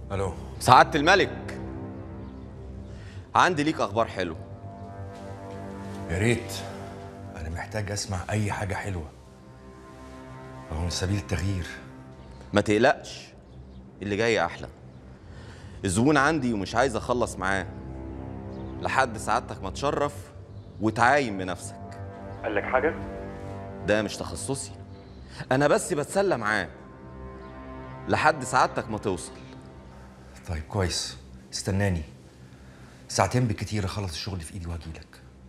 الو سعادة الملك، عندي ليك اخبار حلوه. يا ريت. انا محتاج اسمع اي حاجه حلوه، هو من سبيل التغيير. ما تقلقش، اللي جاي احلى. الزبون عندي ومش عايز اخلص معاه لحد سعادتك ما تشرف وتعاين بنفسك. قال لك حاجه؟ ده مش تخصصي، انا بس بتسلى معاه لحد سعادتك ما توصل. طيب كويس، استناني ساعتين بالكتير اخلص الشغل في ايدي وهجيلك.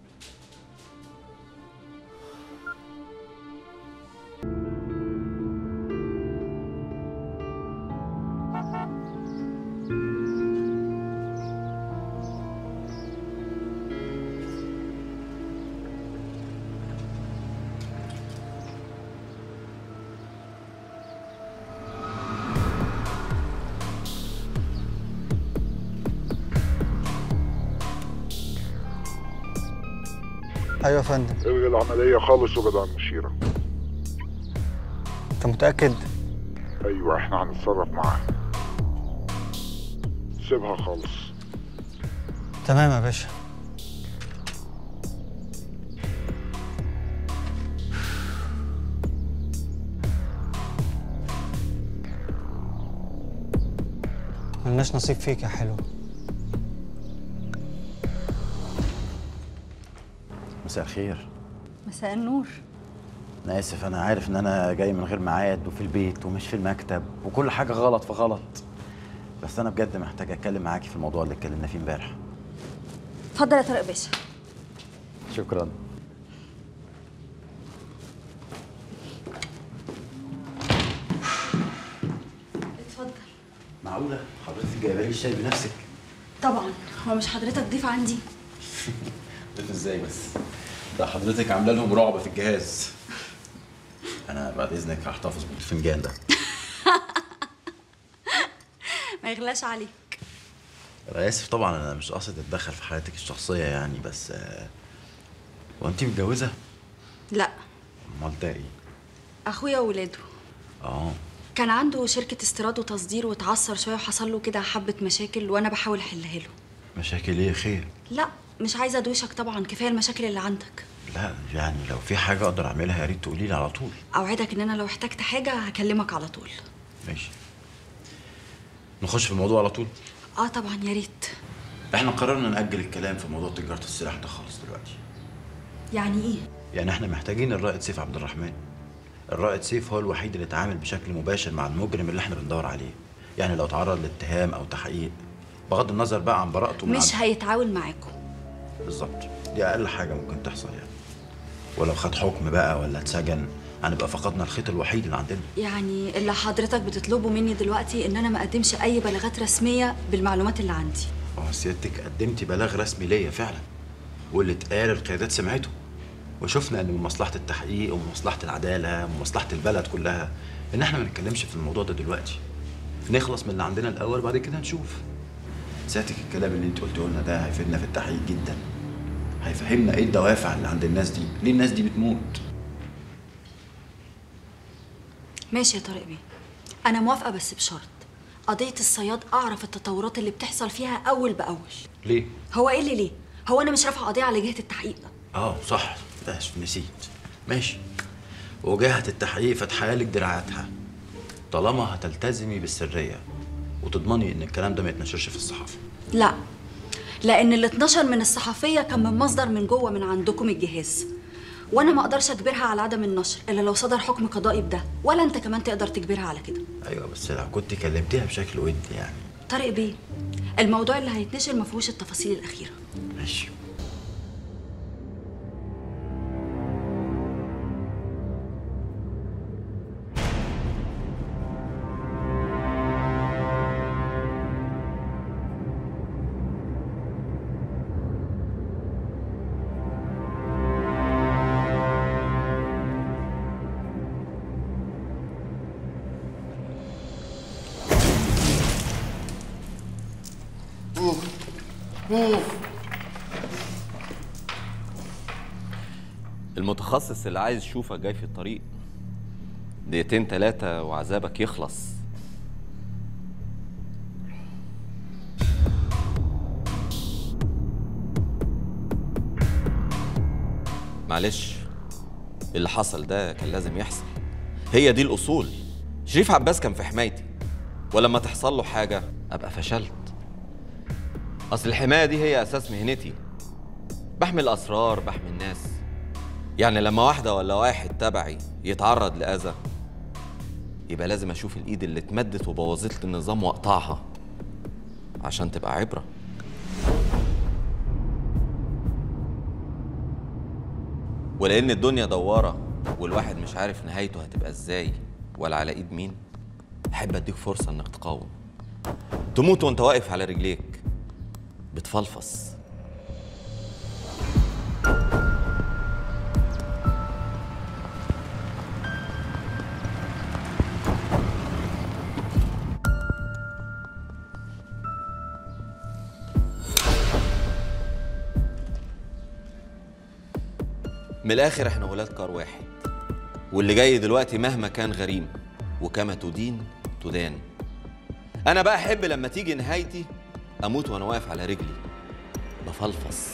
ايوه يا فندم. الغي العملية خالص وابعد عن المشيرة. انت متأكد؟ ايوه احنا هنتصرف معاها. سيبها خالص. تمام يا باشا. ملناش نصيب فيك يا حلو. مساء الخير. مساء النور. انا اسف، انا عارف ان انا جاي من غير ميعاد وفي البيت ومش في المكتب وكل حاجه غلط في غلط، بس انا بجد محتاج اتكلم معاكي في الموضوع اللي اتكلمنا فيه امبارح. اتفضل يا طارق باشا. شكرا. اتفضل. معقوله حضرتك جايبه لي الشاي بنفسك؟ طبعا، هو مش حضرتك ضيف عندي؟ ضيف ازاي بس؟ ده حضرتك عامله لهم رعب في الجهاز. انا بعد اذنك هحتفظ بالفنجان ده. ما يغلاش عليك. انا اسف طبعا، انا مش قاصد اتدخل في حياتك الشخصيه يعني، بس هو انت متجوزه؟ لا. امال ده ايه؟ اخويا وولاده. اه. كان عنده شركة استيراد وتصدير واتعثر شوية وحصل له كده حبة مشاكل وانا بحاول احلها له. مشاكل ايه خير؟ لا مش عايزة ادوشك طبعا، كفاية المشاكل اللي عندك. لا يعني لو في حاجه اقدر اعملها يا ريت تقولي لي على طول. اوعدك ان انا لو احتجت حاجة هكلمك على طول. ماشي. نخش في الموضوع على طول؟ اه طبعا يا ريت. احنا قررنا نأجل الكلام في موضوع تجارة السلاح ده خالص دلوقتي. يعني ايه؟ يعني احنا محتاجين الرائد سيف عبد الرحمن. الرائد سيف هو الوحيد اللي اتعامل بشكل مباشر مع المجرم اللي احنا بندور عليه. يعني لو تعرض لاتهام او تحقيق، بغض النظر بقى عن براءته مش هيتعاون معاكم. بالظبط، دي اقل حاجة ممكن تحصل يعني. ولو خد حكم بقى ولا اتسجن هنبقى فقدنا الخيط الوحيد اللي عندنا. يعني اللي حضرتك بتطلبه مني دلوقتي ان انا ما اقدمش اي بلاغات رسميه بالمعلومات اللي عندي. سيادتك قدمتي بلاغ رسمي ليا فعلا، واللي اتقال القيادات سمعته، وشفنا ان من مصلحه التحقيق ومن مصلحه العداله ومن مصلحه البلد كلها ان احنا ما نتكلمش في الموضوع ده دلوقتي، نخلص من اللي عندنا الاول بعد كده نشوف. سيادتك الكلام اللي انت قلته لنا ده هيفيدنا في التحقيق جدا، هيفهمنا ايه الدوافع اللي عند الناس دي، ليه الناس دي بتموت. ماشي يا طارق بيه، انا موافقه بس بشرط قضيه الصياد اعرف التطورات اللي بتحصل فيها اول باول. ليه؟ هو ايه اللي ليه؟ هو انا مش رافعه قضيه على جهه التحقيق؟ صح، بس نسيت. ماشي، وجهة التحقيق فاتحه لك دراعاتها طالما هتلتزمي بالسريه وتضمني ان الكلام ده ما يتنشرش في الصحافه. لا، لان اللي اتنشر من الصحفيه كان من مصدر من جوه من عندكم الجهاز، وانا ما اقدرش اجبرها على عدم النشر الا لو صدر حكم قضائي بده، ولا انت كمان تقدر تجبرها على كده. ايوه بس لو كنت كلمتيها بشكل ودي يعني. طارق بيه، الموضوع اللي هيتنشر ما فيهوش التفاصيل الاخيره. ماشي. المتخصص اللي عايز يشوفك جاي في الطريق، دقيقتين 3 وعذابك يخلص. معلش، اللي حصل ده كان لازم يحصل. هي دي الأصول. شريف عباس كان في حمايتي، ولما تحصل له حاجة أبقى فشلت. أصل الحماية دي هي أساس مهنتي. بحمي الأسرار، بحمي الناس. يعني لما واحدة ولا واحد تبعي يتعرض لأذى، يبقى لازم أشوف الإيد اللي اتمدت وبوظت لي النظام وأقطعها عشان تبقى عبرة. ولأن الدنيا دوارة والواحد مش عارف نهايته هتبقى إزاي ولا على إيد مين، أحب أديك فرصة إنك تقاوم، تموت وأنت واقف على رجليك بتفلفص. من الآخر احنا ولاد كار واحد، واللي جاي دلوقتي مهما كان غريم، وكما تدين تدان. أنا بقى أحب لما تيجي نهايتي أموت وأنا واقف على رجلي بفلفص.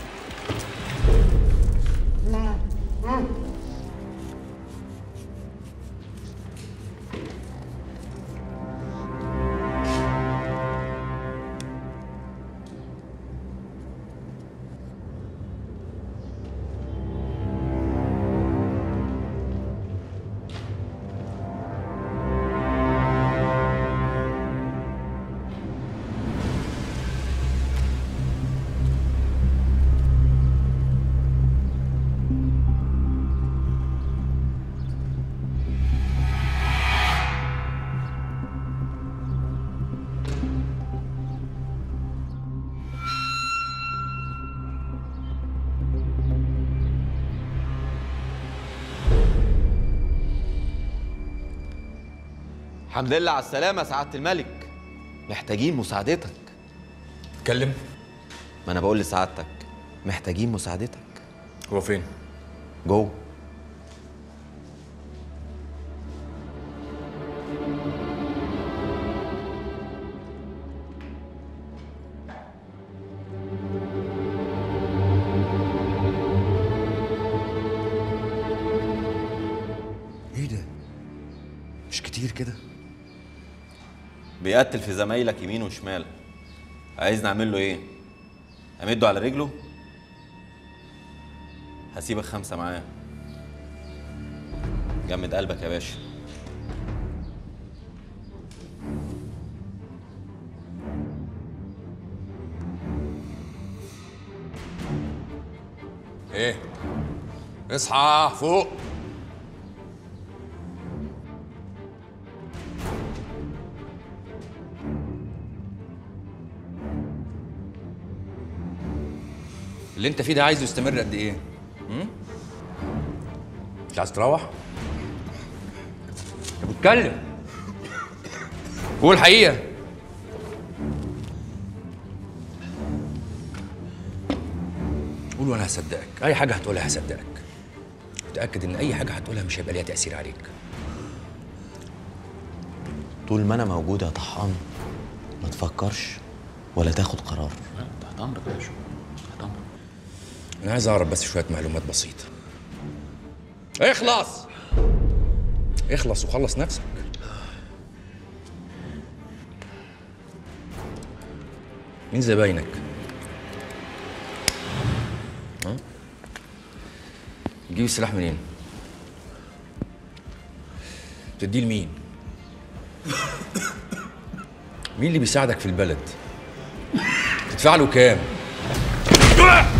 الحمد لله على السلامة سعادة الملك. محتاجين مساعدتك. اتكلم. ما أنا بقول لسعادتك محتاجين مساعدتك. هو فين؟ جوه. ايه ده؟ مش كتير كده؟ بيقتل في زمايلك يمين وشمال. عايز نعمل له ايه؟ امده على رجله؟ هسيبك 5 معاه. جمد قلبك يا باشا. ايه؟ اصحى فوق. اللي انت فيه ده عايزه يستمر قد ايه؟ مش عايز تروح؟ طب اتكلم. قول الحقيقة. قول وانا هصدقك، اي حاجة هتقولها هصدقك. متأكد ان اي حاجة هتقولها مش هيبقى ليها تأثير عليك. طول ما انا موجود يا طحان ما تفكرش ولا تاخد قرار. تحت امرك يا باشا، تحت امرك. انا عايز اعرف بس شوية معلومات بسيطة. اخلص اخلص وخلص نفسك. مين زباينك؟ ها؟ تجيب السلاح منين؟ تديه لمين؟ مين اللي بيساعدك في البلد؟ تدفع له كام؟